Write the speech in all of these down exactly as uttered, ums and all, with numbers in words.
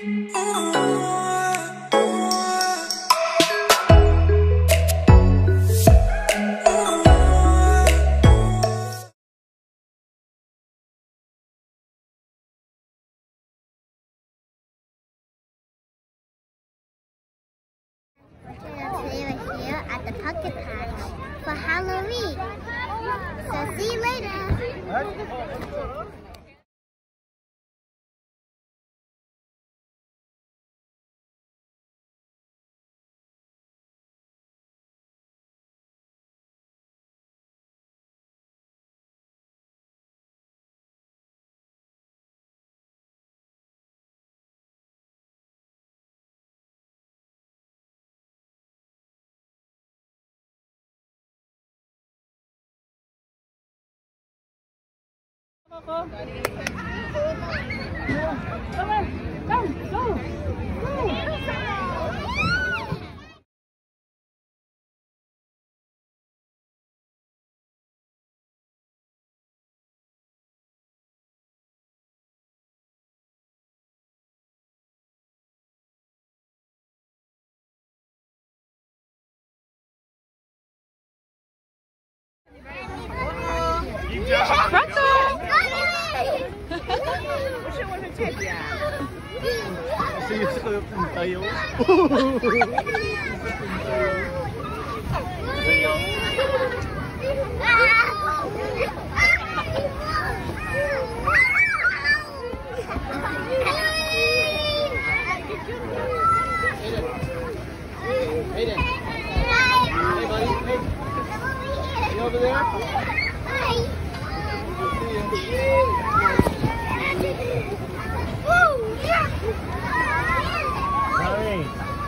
Today we're here at the pumpkin patch for Halloween. So see you later. Come on, go, go, go. Serius kayo pun tayo. Aiden. Hey buddy. Hey. You over there? Hi. Sorry.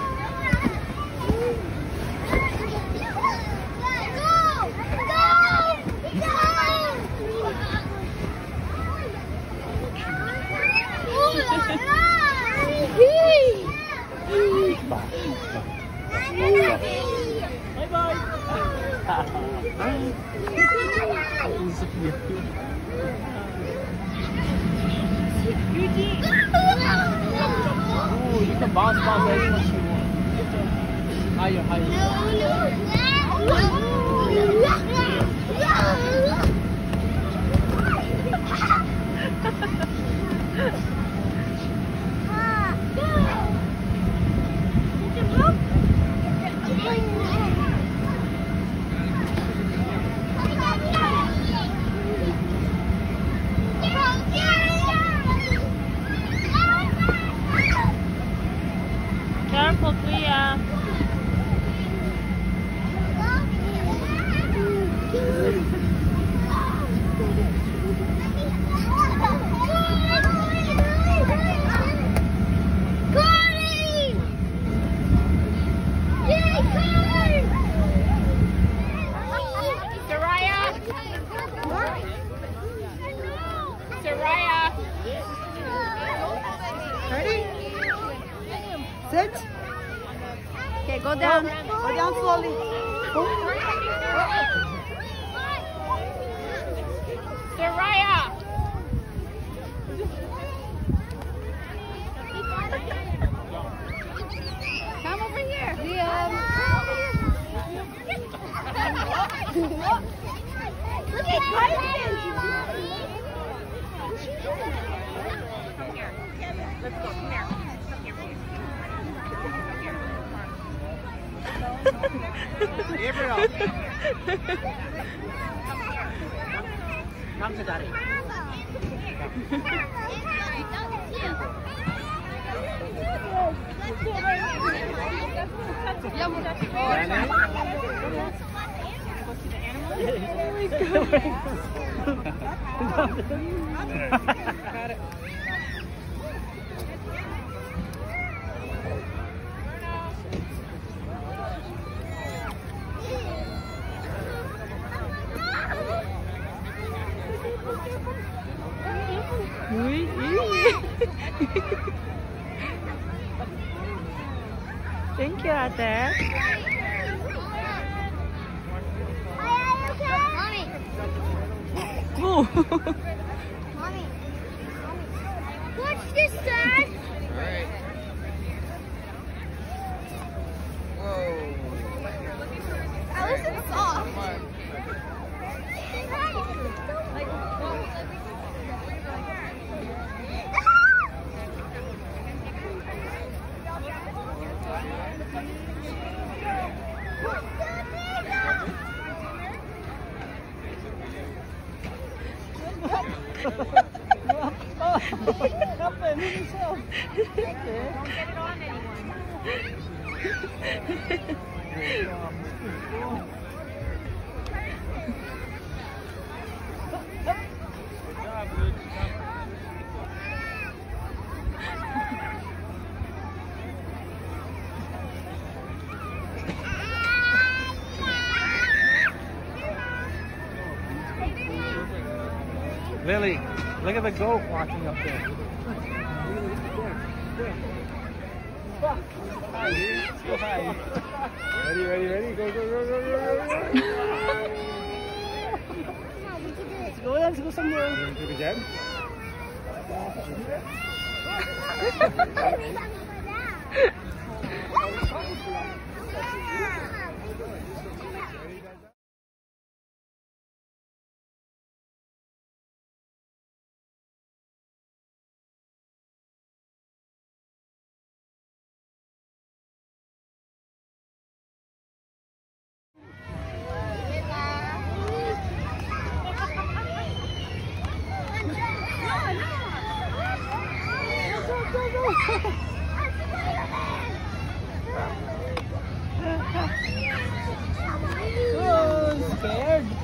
Bye bye. Oh, you can bounce, bounce as much as you want. Higher, higher. Careful, Priya. Sit. Okay, go down. Go down slowly. Soraya! Come over here. Liam. Look at Caledon. Come here. Let's go. Come here. Gabriel. Come to daddy. Got it. Thank you, Ate. Mommy. Oh. Mommy. Watch this, Dad. All right. Oh, help him, move himself. Okay. Don't get it on anyone. Great job. Good job, Luke. Lily, look at the goat walking up there. Hi, go hi. Ready, ready, ready? Go, go, go, go, go, go, go. Let's go, let's go somewhere. You want to do it again? Oh, scared.